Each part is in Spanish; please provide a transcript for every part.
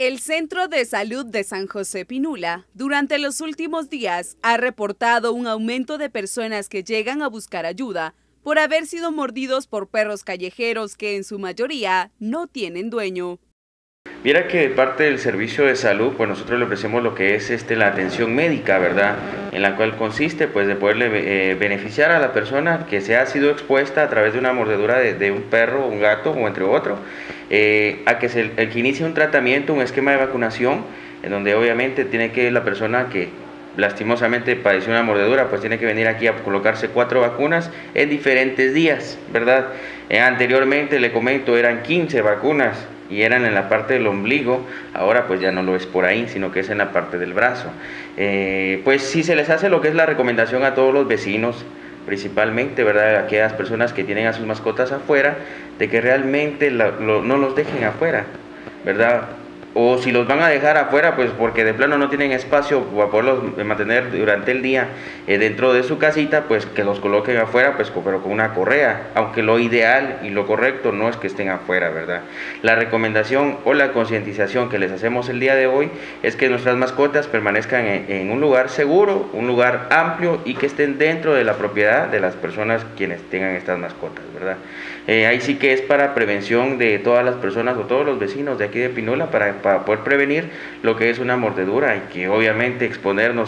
El Centro de Salud de San José Pinula, durante los últimos días, ha reportado un aumento de personas que llegan a buscar ayuda por haber sido mordidos por perros callejeros que en su mayoría no tienen dueño. Viera que de parte del servicio de salud, pues nosotros le ofrecemos lo que es la atención médica, ¿verdad? En la cual consiste pues de poderle beneficiar a la persona que se ha sido expuesta a través de una mordedura de un perro, un gato o entre otro, a que el que inicie un tratamiento, un esquema de vacunación, en donde obviamente tiene que la persona que lastimosamente padeció una mordedura, pues tiene que venir aquí a colocarse 4 vacunas en diferentes días, ¿verdad? Anteriormente, le comento, eran 15 vacunas y eran en la parte del ombligo, ahora pues ya no lo es por ahí, sino que es en la parte del brazo. Pues sí se les hace lo que es la recomendación a todos los vecinos, principalmente, ¿verdad?, a aquellas personas que tienen a sus mascotas afuera, de que realmente no los dejen afuera, ¿verdad? O si los van a dejar afuera, pues porque de plano no tienen espacio para poderlos mantener durante el día dentro de su casita, pues que los coloquen afuera, pues pero con una correa, aunque lo ideal y lo correcto no es que estén afuera, ¿verdad? La recomendación o la concientización que les hacemos el día de hoy es que nuestras mascotas permanezcan en un lugar seguro, un lugar amplio y que estén dentro de la propiedad de las personas quienes tengan estas mascotas, ¿verdad? Ahí sí que es para prevención de todas las personas o todos los vecinos de aquí de Pinula para poder prevenir lo que es una mordedura y que obviamente exponernos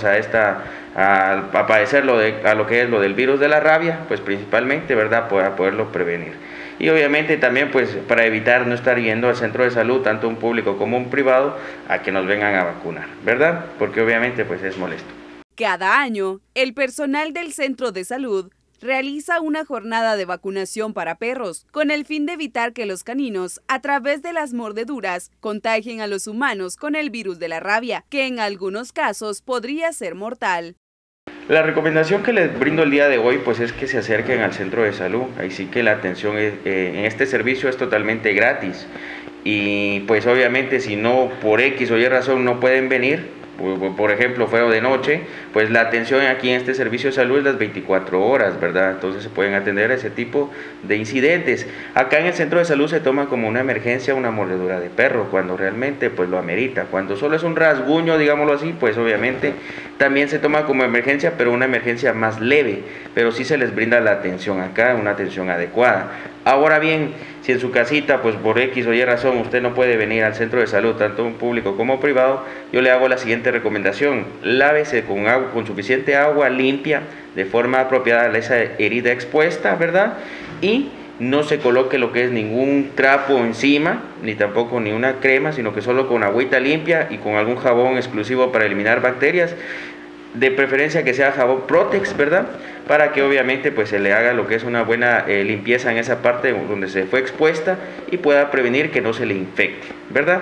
a padecerlo a lo que es lo del virus de la rabia, pues principalmente, ¿verdad?, para poderlo prevenir. Y obviamente también pues para evitar no estar yendo al centro de salud, tanto un público como un privado, a que nos vengan a vacunar, ¿verdad? Porque obviamente pues es molesto. Cada año, el personal del centro de salud realiza una jornada de vacunación para perros, con el fin de evitar que los caninos, a través de las mordeduras, contagien a los humanos con el virus de la rabia, que en algunos casos podría ser mortal. La recomendación que les brindo el día de hoy pues es que se acerquen al centro de salud, ahí sí que la atención en este servicio es totalmente gratis y pues obviamente si no por X o Y razón no pueden venir, por ejemplo, fuera de noche, pues la atención aquí en este servicio de salud es las 24 horas, ¿verdad? Entonces se pueden atender a ese tipo de incidentes. Acá en el centro de salud se toma como una emergencia una mordedura de perro, cuando realmente pues lo amerita. Cuando solo es un rasguño, digámoslo así, pues obviamente también se toma como emergencia, pero una emergencia más leve, pero sí se les brinda la atención acá, una atención adecuada. Ahora bien, si en su casita, pues por X o Y razón, usted no puede venir al centro de salud, tanto un público como privado, yo le hago la siguiente recomendación: lávese con suficiente agua limpia, de forma apropiada a esa herida expuesta, ¿verdad? Y no se coloque lo que es ningún trapo encima, ni tampoco ni una crema, sino que solo con agüita limpia y con algún jabón exclusivo para eliminar bacterias. De preferencia que sea jabón Protex, ¿verdad? Para que obviamente pues se le haga lo que es una buena limpieza en esa parte donde se fue expuesta y pueda prevenir que no se le infecte, ¿verdad?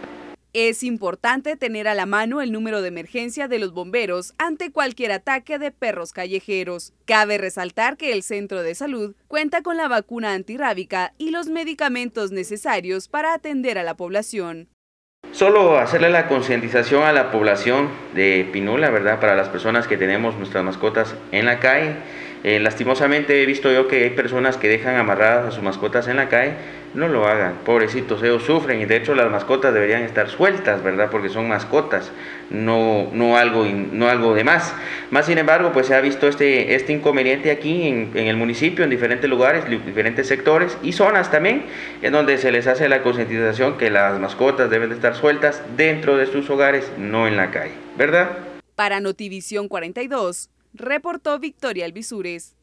Es importante tener a la mano el número de emergencia de los bomberos ante cualquier ataque de perros callejeros. Cabe resaltar que el centro de salud cuenta con la vacuna antirrábica y los medicamentos necesarios para atender a la población. Solo hacerle la concientización a la población de Pinula, ¿verdad?, para las personas que tenemos nuestras mascotas en la calle. Lastimosamente he visto yo que hay personas que dejan amarradas a sus mascotas en la calle. No lo hagan, pobrecitos, ellos sufren y de hecho las mascotas deberían estar sueltas, ¿verdad?, porque son mascotas, no algo de más. Más sin embargo, pues se ha visto este inconveniente aquí en el municipio, en diferentes lugares, diferentes sectores y zonas también, en donde se les hace la concientización que las mascotas deben de estar sueltas dentro de sus hogares, no en la calle, ¿verdad? Para Notivisión 42, reportó Victoria Alvisures.